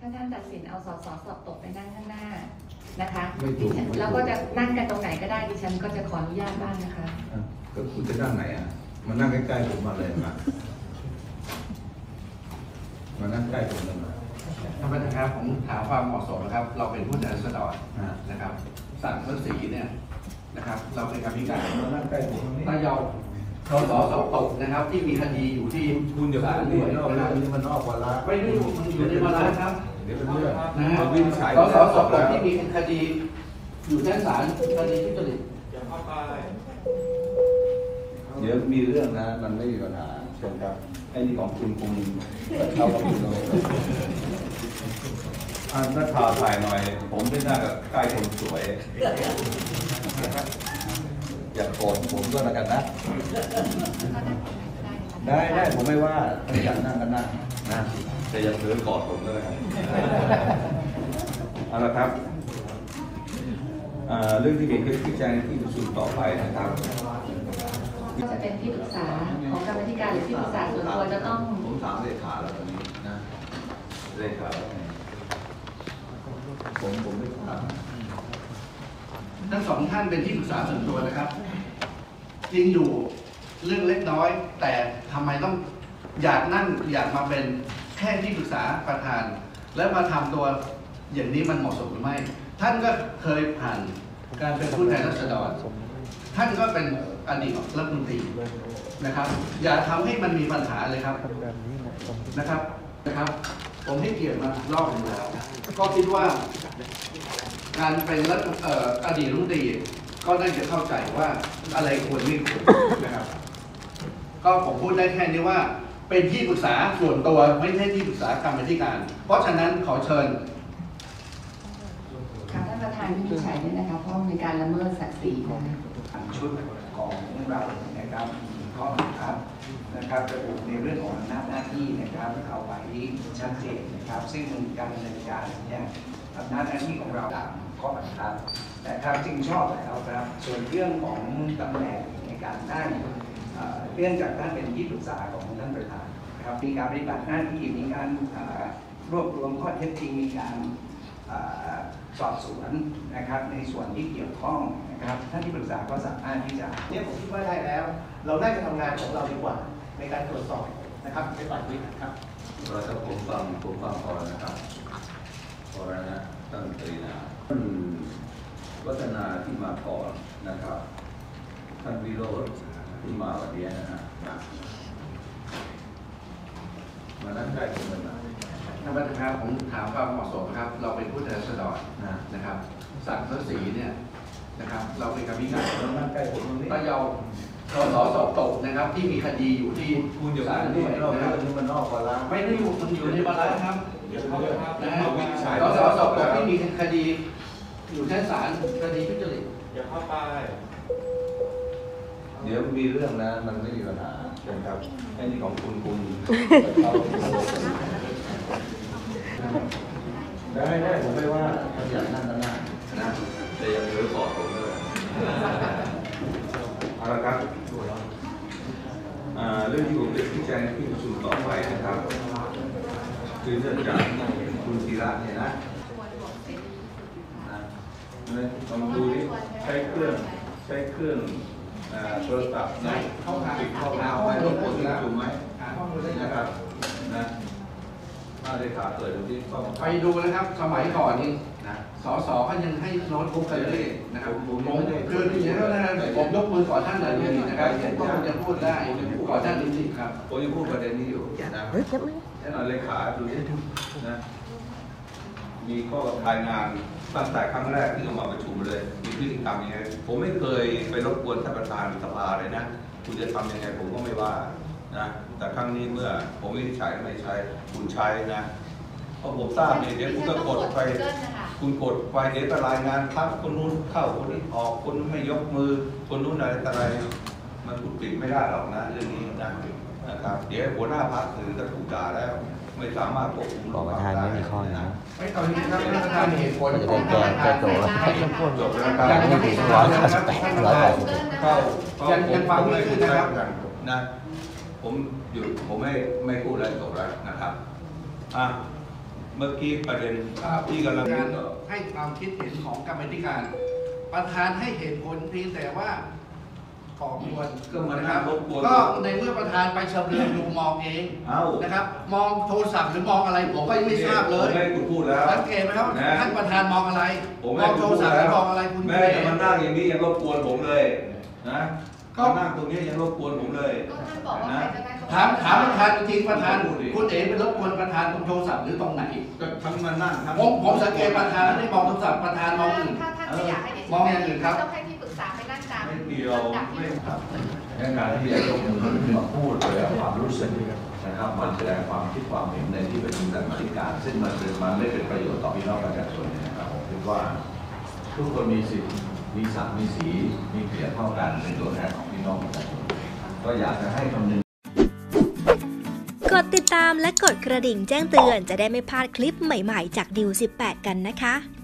ถ้าท่านตัดสินเอาสสสอบตกไปนั่งข้างหน้านะคะแล้วก็จะนั่งกันตรงไหนก็ได้ดิฉันก็จะขออนุญาตบ้างนะคะก็คุณจะนั่งไหนอ่ะมานั่งใกล้ๆผมมาเลยมานั่งใกล้ผมเลยท่านประธานครับผมถามความเหมาะสมนะครับเราเป็นผู้แทนราษฎรนะครับสั่งภาษีเนี่ยนะครับเราเป็นกรรมการมานั่งใกล้ผมถ้าเราสอบตกนะครับที่มีคดีอยู่ที่คุณอย่าพูดด้วยนะครับนี่มันนอกวาระไม่ได้มันอยู่ในวาระครับเดี๋ยวเป็นเรื่องนะวินิจฉัยสอบตกที่มีคดีอยู่ในศาลคดีทุจริตอย่าเข้าไปเดี๋ยวมีเรื่องนะมันไม่มีปัญหาเชิญครับไอ้นี่ของคุณเข้ากับคุณเลยนักข่าวถ่ายหน่อยผมไม่น่ากับใกล้คนสวยอย่าโกรธผมก็แล้วกันนะได้ผมไม่ว่าอยากนั่งกันนั่งนะแต่อย่าถือกอดผมก็แล้วกันเอาละครับเรื่องที่เป็นคลิปที่แจ้งที่ประชุมต่อไปนะครับก็จะเป็นที่ปรึกษาของกรรมธิการหรือที่ปรึกษาส่วนตัวจะต้องผมถามเลขาแล้วตอนนี้นะเลขาผมไม่ถามทั้งสองท่านเป็นที่ปรึกษาส่วนตัวนะครับจริงอยู่เรื่องเล็กน้อยแต่ทำไมต้องอยากมาเป็นแค่ที่ปรึกษาประธานแล้วมาทำตัวอย่างนี้มันเหมาะสมหรือไม่ท่านก็เคยผ่านการเป็นผู้แทนราษฎรท่านก็เป็นอดีตรัฐมนตรีนะครับอย่าทำให้มันมีปัญหาเลยครับนะครับผมให้เกียรติมารอบหนึ่งแล้วก็คิดว่าการเป็นอดีตรัฐมนตรีก็น่าจะเข้าใจว่าอะไรควรไม่ควรนะครับก็ผมพูดได้แค่นี้ว่าเป็นที่ปรึกษาส่วนตัวไม่ใช่ที่ปรึกษากรรมธิการเพราะฉะนั้นขอเชิญค่ะท่านประธานวินิจฉัยเนี่ยนะคะเพราะมีการละเมิดศักดิ์ศรีชุดของเรานะครับข้อบังคับนะครับระบุในเรื่องของอำนาจหน้าที่นะครับเอาไว้ชัดเจนนะครับซึ่งการดำเนินการเนี่ยอำนาจหน้าที่ของเราตามข้อบังคับนะครับจึงชอบแล้วครับส่วนเรื่องของตำแหน่งในการนั่งเรื่องจากท่านเป็นที่ปรึกษาของท่านประธานนะครับมีการปฏิบัติหน้าที่มีการรวบรวมข้อเท็จจริงมีการสอบสวนนะครับในส่วนที่เกี่ยวข้องนะครับท่านที่ปรึกษาก็สามารถที่จะเนี่ยผมคิดว่าได้แล้วเราน่าจะทำงานของเราดีกว่าในการตรวจสอบนะครับในปัจจุบันครับเราจะผมฟังพอแล้วนะครับพอแล้วนะตั้งใจนะท่านวัฒนาที่มาก่อนนะครับท่านวิโรจน์ที่มาวันนี้นะฮะมานั่งใกล้ผมเลยนะท่านประธานผมถามความเหมาะสมครับเราเป็นผู้แทนราษฎรนะครับสั่งภาษีเนี่ยนะครับเราเป็นกรรมการถ้าเราสอบตกนะครับที่มีคดีอยู่ที่ศาลด้วยนะครับมันนอกวาระไม่ได้อยู่มันอยู่ในวาระครับสอบตกที่มีคดีอยู่ชั้นศาลคดีทุจริตอย่าเข้าไปเดี๋ยวมีเรื่องนะมันไม่มีปัญหาเชิญครับไอ้นี่ของคุณได้ผมไม่ว่าอยากนั่งก็นั่งนะแต่อย่าถือกอดผมเลยเอาละครับเรื่องที่ผมจะชี้แจงที่ประชุมต่อไปนะครับคือเรื่องจากคุณศิระเนี่ยนะลองดูดิใช้เครื่องโทรศัพท์นะปิดข้อมูลไว้รบกวนถูกไหมนะครับนะเลขาเปิดดูที่ไปดูนะครับสมัยก่อนนี่นะสสเขายังให้โน้ตบุ๊กกันเลยนะครับผมคืออย่างนี้นะผมยกมือก่อนท่านเลยนะครับผมจะพูดได้ก่อนท่านจริงๆครับผมยังพูดประเด็นนี้อยู่นะเลขาดูที่นะมีข้อรายงานตั้งแต่ครั้งแรกที่เรามาประชุมเลยมีพฤติกรรมยังไงผมไม่เคยไปรบกวนท่านประธานสภาเลยนะคุณจะทำยังไงผมก็ไม่ว่านะแต่ครั้งนี้เมื่อผมไม่ใช้ไม่ใช้คุณใช้นะเพราะผมทราบเนี่ยเดี๋ยวคุณก็กดไปคุณกดไปเดี๋ยวก็รายงานทักคนนู้นเข้าคนนี้ออกคนไม่ยกมือคนนู้นอะไรมันถูกปิดไม่ได้หรอกนะเรื่องนี้นะครับเดี๋ยวหัวหน้าพรรคถือจะถูกด่าแล้วไม่สามารถควบคุมบอกประธานไม่มีข้อนะไม่ตอนนี้ครับประธานเหตุผลจะได้แก้ตัวจบแล้วครับยังไม่ถึง198 เข้ายังฟังไม่ขึ้นนะครับนะผมหยุดผมไม่พูดอะไรจบแล้วนะครับเมื่อกี้ประเด็นที่กำลังการให้ความคิดเห็นของกรรมาธิการ ประธานให้เหตุผลเพียงแต่ว่าก่อกวนก็มานะคนั่รังบรบกวนก็ในเมื่อประธานไปชำเลืองดูมองเองเอ้านะครับ มองโทรศัพท์หรือมองอะไรผมก็ยังไม่ทราบเลยผมให้คุณพูดแล้วสังเกตไหมครับนะท่านประธานมองอะไรผมมให้องคุณโทรพูดศัพท์หแล้รือวมองอะไรคุณแม่จะมานั่งอย่างนี้ยังรบกวนผมเลยนะก็นั่งตรงนี้ยังรบกวนผมเลยก็ท่านบอกว่าใครจะได้ถามประธานจริงๆประธานคุณเอ๋เป็นรบกวนประธานตรงโทรศัพท์หรือตรงไหนก็ทั้งมานั่งทั้งผมสังเกตประธานไม่ได้มองโทรศัพท์ประธานมองอื่นถ้าท่านไม่อยากให้ดิฉันมองอย่างอื่นครับต้องให้ที่ปรึกษาไปนั่งกลางไม่เกี่ยวลำดับที่ไม่ถูกครับในการที่จะยกมือขึ้นมาพูดแสดงความรู้สึกนะครับมันแสดงความคิดความเห็นในที่ประชุมกรรมาธิการซึ่งมันไม่เป็นประโยชน์ต่อพี่น้องประชาชนนะครับผมคิดว่าทุกคนมีสิทธิ์มีศักดิ์มีสีมีเกียรติเท่ากันเป็นตัวแทนของพี่น้องประชาชนก็อยากจะให้คำนึงกดติดตามและกดกระดิ่งแจ้งเตือนจะได้ไม่พลาดคลิปใหม่ๆจากดิว18 กันนะคะ